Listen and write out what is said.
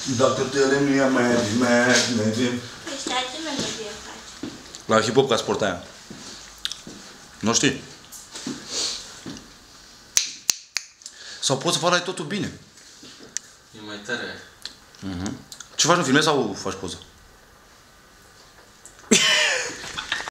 Dacă te nu ia merge. Păi stai, ce melodie faci? La hip-hop ca sport aia. Nu știi? Sau poți să faci totul bine. E mai tare. Ce faci, nu filmezi sau faci poză?